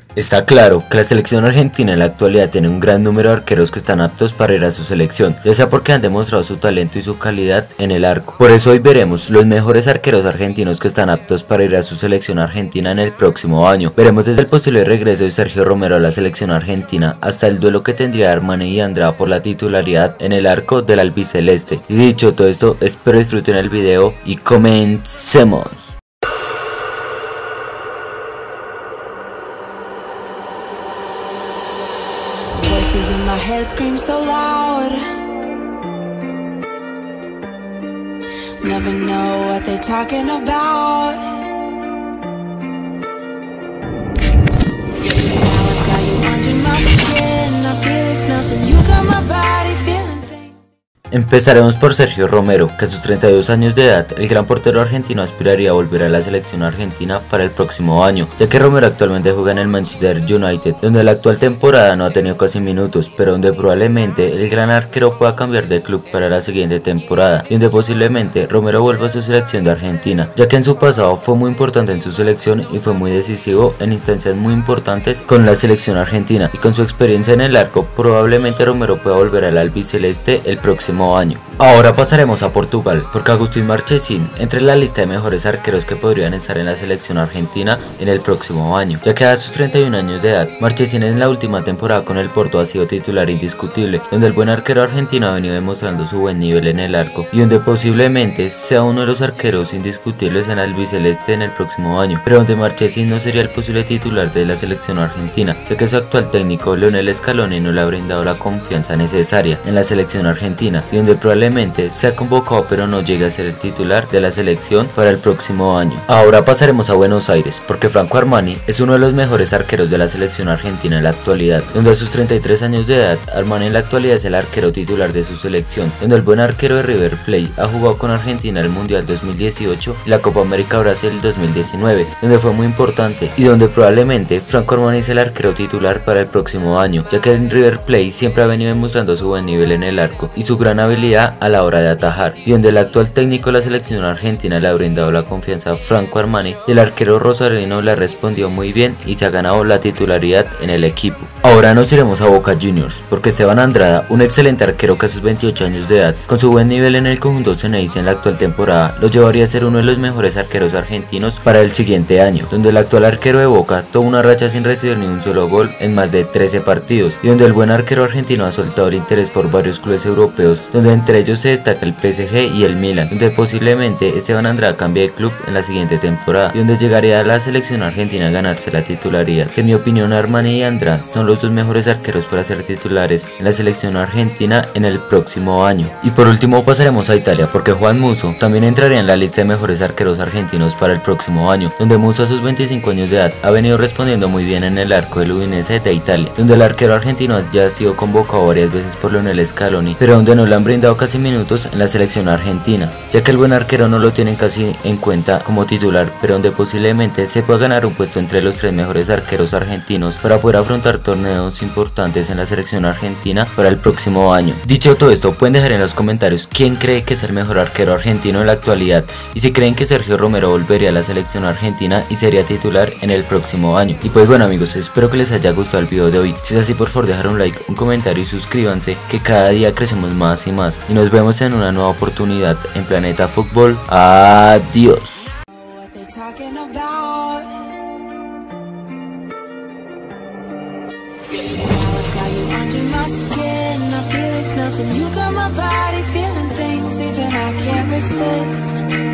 Está claro que la selección argentina en la actualidad tiene un gran número de arqueros que están aptos para ir a su selección, ya sea porque han demostrado su talento y su calidad en el arco. Por eso hoy veremos los mejores arqueros argentinos que están aptos para ir a su selección argentina en el próximo año. Veremos desde el posible regreso de Sergio Romero a la selección argentina hasta el duelo que tendría Armani y Andrada por la titularidad en el arco del albiceleste. Y dicho todo esto, espero disfruten el video y comencemos. Voices in my head scream so loud. Never know what they're talking about. Now I've got you under my skin. I feel it's melting. You got my body feeling things. Empezaremos por Sergio Romero, que a sus 32 años de edad, el gran portero argentino aspiraría a volver a la selección argentina para el próximo año, ya que Romero actualmente juega en el Manchester United, donde la actual temporada no ha tenido casi minutos, pero donde probablemente el gran arquero pueda cambiar de club para la siguiente temporada, y donde posiblemente Romero vuelva a su selección de Argentina, ya que en su pasado fue muy importante en su selección y fue muy decisivo en instancias muy importantes con la selección argentina, y con su experiencia en el arco, probablemente Romero pueda volver al albiceleste el próximo año. Ahora pasaremos a Portugal, porque Agustín Marchesín entra en la lista de mejores arqueros que podrían estar en la selección argentina en el próximo año, ya que a sus 31 años de edad, Marchesín en la última temporada con el Porto ha sido titular indiscutible, donde el buen arquero argentino ha venido demostrando su buen nivel en el arco, y donde posiblemente sea uno de los arqueros indiscutibles en el albiceleste en el próximo año, pero donde Marchesín no sería el posible titular de la selección argentina, ya que su actual técnico Lionel Scaloni no le ha brindado la confianza necesaria en la selección argentina, y donde probablemente sea convocado pero no llegue a ser el titular de la selección para el próximo año. Ahora pasaremos a Buenos Aires, porque Franco Armani es uno de los mejores arqueros de la selección argentina en la actualidad, donde a sus 33 años de edad, Armani en la actualidad es el arquero titular de su selección, donde el buen arquero de River Plate ha jugado con Argentina el Mundial 2018 y la Copa América Brasil 2019, donde fue muy importante y donde probablemente Franco Armani es el arquero titular para el próximo año, ya que en River Plate siempre ha venido demostrando su buen nivel en el arco y su gran habilidad a la hora de atajar, y donde el actual técnico de la selección argentina le ha brindado la confianza a Franco Armani, y el arquero rosarino le respondió muy bien y se ha ganado la titularidad en el equipo. Ahora nos iremos a Boca Juniors, porque Esteban Andrada, un excelente arquero que a sus 28 años de edad, con su buen nivel en el conjunto Ceneice en la actual temporada, lo llevaría a ser uno de los mejores arqueros argentinos para el siguiente año, donde el actual arquero de Boca tuvo una racha sin recibir ni un solo gol en más de 13 partidos, y donde el buen arquero argentino ha soltado el interés por varios clubes europeos, donde entre ellos se destaca el PSG y el Milan, donde posiblemente Esteban Andrada cambie de club en la siguiente temporada, y donde llegaría a la selección argentina a ganarse la titularidad, que en mi opinión Armani y Andrada son los dos mejores arqueros para ser titulares en la selección argentina en el próximo año. Y por último pasaremos a Italia, porque Juan Musso también entraría en la lista de mejores arqueros argentinos para el próximo año, donde Musso a sus 25 años de edad ha venido respondiendo muy bien en el arco del Udinese de Italia, donde el arquero argentino ya ha sido convocado varias veces por Lionel Scaloni, pero donde no le han brindado casi minutos en la selección argentina, ya que el buen arquero no lo tienen casi en cuenta como titular, pero donde posiblemente se pueda ganar un puesto entre los 3 mejores arqueros argentinos para poder afrontar torneos importantes en la selección argentina para el próximo año. Dicho todo esto, pueden dejar en los comentarios quién cree que es el mejor arquero argentino en la actualidad, y si creen que Sergio Romero volvería a la selección argentina y sería titular en el próximo año. Y pues bueno amigos, espero que les haya gustado el video de hoy. Si es así, por favor dejar un like, un comentario y suscríbanse, que cada día crecemos más y más, y nos vemos en una nueva oportunidad en Planeta Fútbol. Adiós. You got my body feeling things even I can't resist.